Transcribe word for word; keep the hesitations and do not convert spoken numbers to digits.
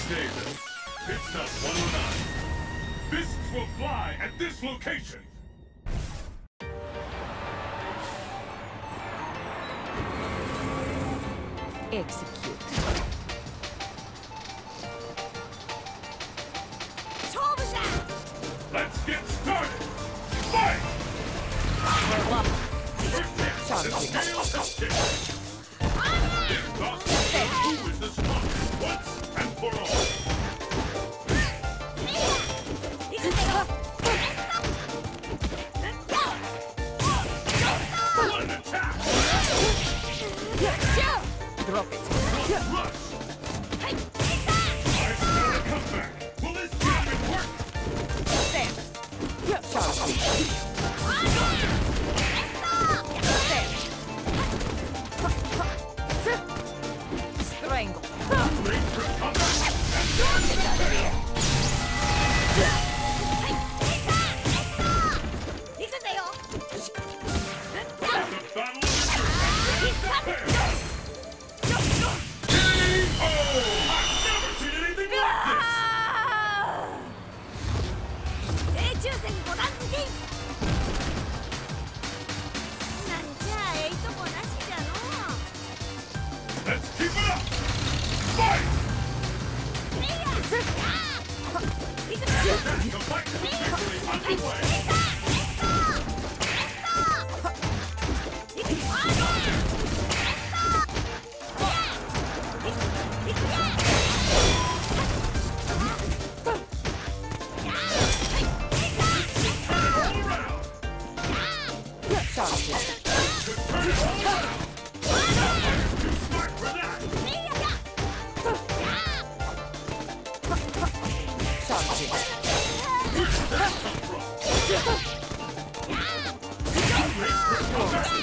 Davis. Pit stop one oh nine. Fists will fly at this location. Execute. Let's get started. Fight! First hit, the scale has tipped. This boss will show who is the strongest once and for all. One attack! Drop it. Rush! I've got a comeback. Will this treatment work? Stand. Charge. Strangle. Wait for comeback and done. The battle is yours. K O! I've never seen anything like this! 正中線五段突きなんじゃえいとこなしじゃの Let's keep it up! Fight! せいやあーいくぞ The fight is officially underway! Charge.